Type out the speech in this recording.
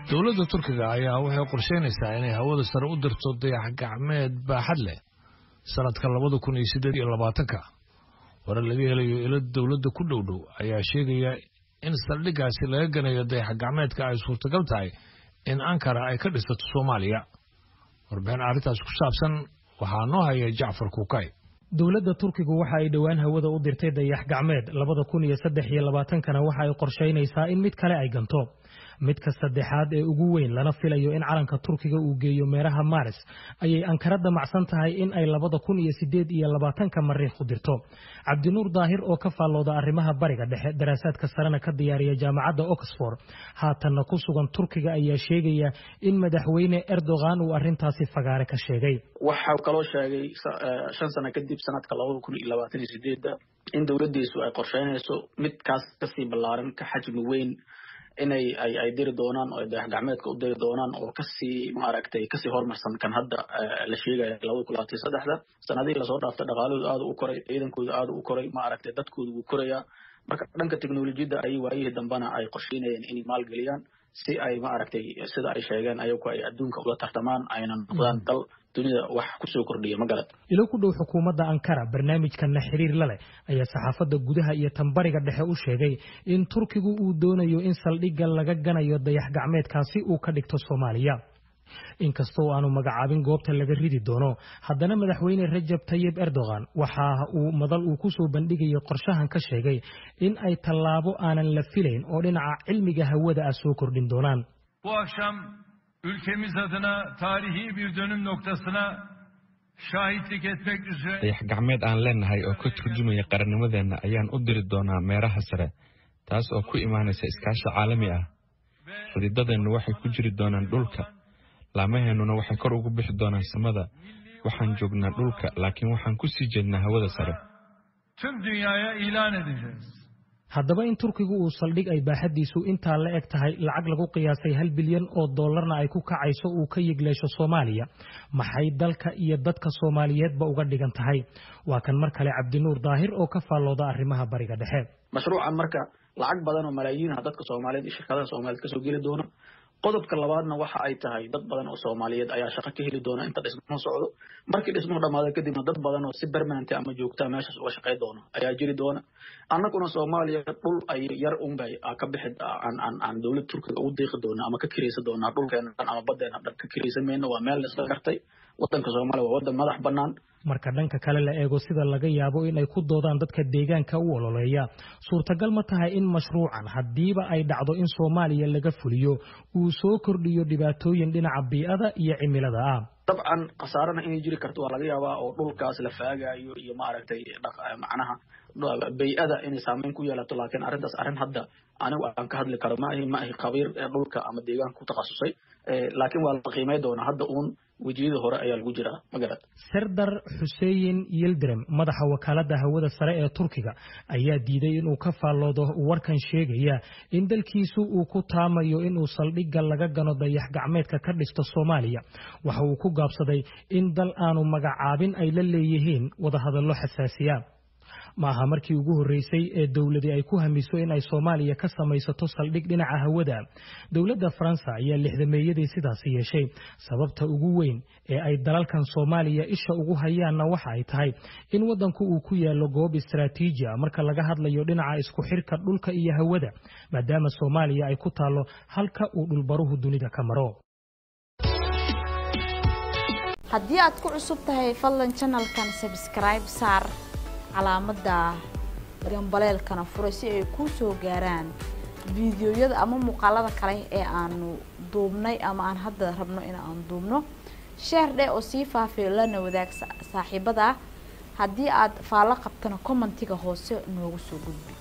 dowladda Turkiga ayaa waxay qorsheynaysaa inay hawada sare u dirto dayax gacmeed baaxad leh sanadka 2028 warar laga helayo ilo dowladda ku dhowdhow ayaa sheegaya in saldhigaasi laga ganayo dayax gacmeedka ay suurtagal tahay in Ankara ay ka dhisato Soomaaliya warbixin arrintaas ku saabsan waxaa noo haya Jaafar Kuukay dowladda Turkiga waxa ay dhawaan hawada u dirtay dayax gacmeed 2023 waxa ay qorsheynaysaa in mid kale ay ganto midka saddexaad ee ugu weyn lana filayo in calanka Turkiga uu geeyo meeraha Maaris ayay Ankara damacsan tahay in ay 2028 mariikh u dirto Cabdinuur Daahir oo ka faalooda arrimaha bariga dhexe daraasaadka sarena ka diyaariya jaamacadda Oxford haatan ku sugan Turkiga ayaa sheegaya in madaxweyne Erdogan uu arrintaasi fagaare ka sheegay waxa kaloo sheegay 5 sano kadib sanadka 2028 in dowladdiisu ay qorsheynayso midkaas ka sii ballaaran ka xajmi weyn inay ay diri doonaan oo dayax gacmeedka u diri doonaan oo kasii horumarsan kan hadda la sheegay 2023 sanadii la soo dhaaftay dhaqaaladu aad u koray ciidankooda aad u koray dadkoodu wuu koraya marka dhanka teknoolajiyada ay waayihii dambana ay qorsheynayeen inay maalgeliyaan si ay sida ay sheegeen ayagu ay adduunka ula tartamaan ayna noqdaan dal dunida wax ku soo kordhiya magalad ilo ku dhow xukuumadda Ankara barnaamijkan xiriir la leh ayaa saxaafadda gudaha iyo tambariga dhexe u sheegay in Turkigu uu doonayo in saldhigga laga ganayo dayax gacmeedkaasi uu ka dhigto Soomaaliya inkastoo aanu magacaabin goobta laga ridi doono haddana madaxweyne Rajab Tayyip Erdogan waxa uu madal uu ku soo bandhigay qorshahan ka sheegay in ay tallaabo aanan la filayn oo dhinaca cilmiga hawada soo kordhin doonaan bu akşam ülkemiz adına tarihi bir dönüm noktasına şahitlik etmek üzere dayax gacmeed aan leenahay oo ka turjumaya qarannimadeena ayaan u diri doonaa meeraha sare taas oo ku imaanaysa iskaashi caalami ah xididadeennu waxay ku jiri doonaan dhulka laamaheenuna waxay kor ugu bixi doonaan samada waxaan joognaa dhulka laakiin waxaan ku sii jeednaa hawada sare tüm dünyaya ilan edeceğiz haddaba in Turkigu uu saldhig ay baaxadiisu inta la eg tahay lacag lagu qiyaasay $1 bilyan oo dollarna ay ku kacayso uu ka yigleesho Soomaaliya maxay dalka iyo dadka Soomaaliyeedba uga dhigan tahay waa kan mar kale Cabdinuur Daahir oo ka faalooda arrimaha bariga dhexe mashruucan marka lacag badan oo malaayiin dadka Soomaaliyeed iyo shirkadaha Soomaaliyeed ka soo geli doona qodobka labaadna waxa ay tahay dad badan oo Soomaaliyeed ayaa shaqo ka heli doona inta dhismo socdo markii dhismo dhamaado kadib dad badan oo si permanent ama joogta meeshaas uga shaqeyn doona ayaa jiri doona annaguna Soomaaliya dhul ay yar unbay ka bixid aan dawladda Turkiga u deeqi doona ama ka kireysan doona dhulkeena ama badeena dad ka kireysan meena waa meel la iska gartay wadanka Soomaaliya waa wadan madax banaan marka dhanka kale la eego sida laga yaabo in ay ku doodaan dadka deegaanka u ololeeya suurtagal ma tahay in mashruucan hadiiba ay dhacdo in Soomaaliya laga fuliyo uu soo kordhiyo dhibaatooyin dhinaca bii'ada iyo cimilada ah dabcan qasaarana inay jiri karto waa laga yaabaa oo dhulkaas la faagayo iyo macnaha bii'ada inay saameyn ku yeelato laakiin arrintaas arrin hadda anigu aan ka hadli karo ma ahi khabiir dhulka ama deegaanka ku takhasusay laakiin waa la qiimeyn doonaa hadda wajiyada hore ayaa lagu jiraa magarad Serdar Hussein Yildirim madaxa wakaaladda hawada sare ee Turkiga ayaa diiday inuu ka faaloodo warkan sheegaya in dalkiisu uu ku taamayo inuu saldhigga laga gano dayax gacmeedka ka dhisto Soomaaliya waxa uu ku gaabsaday in dal aanu magacaabin ay la leeyihiin wada hadallo xasaasiya maaha markii ugu horeysay ee dawladda ay ku hamiso in ay Soomaaliya ka samaysato saldhig dhinaca hawada dawladda Faransa ayaa 60meeyadii sidaas yeeshay sababta ugu weyn ee ay dalalkan Soomaaliya isha ugu hayaanna waxa ay tahay in wadanku uu ku yaalo goob istiraatiiji ah marka laga hadlayo dhinaca isku xirka dhulka iyo hawada maadaama Soomaaliya ay ku taalo halka uu dhulbaruhu dunida ka maro haddii aad ku cusub tahay fadlan channelkan subscribe saar calaamada gambaleelkana furo si ay ku soo gaaraan fiidiyoyada ama muuqaalada kale ee aanu duubnay ama aan hadda rabno in aan duubno share oo si faafiyo lana wadaag saaxiibada haddii aad faalo qabtana commentiga hoose noogu soo gudbi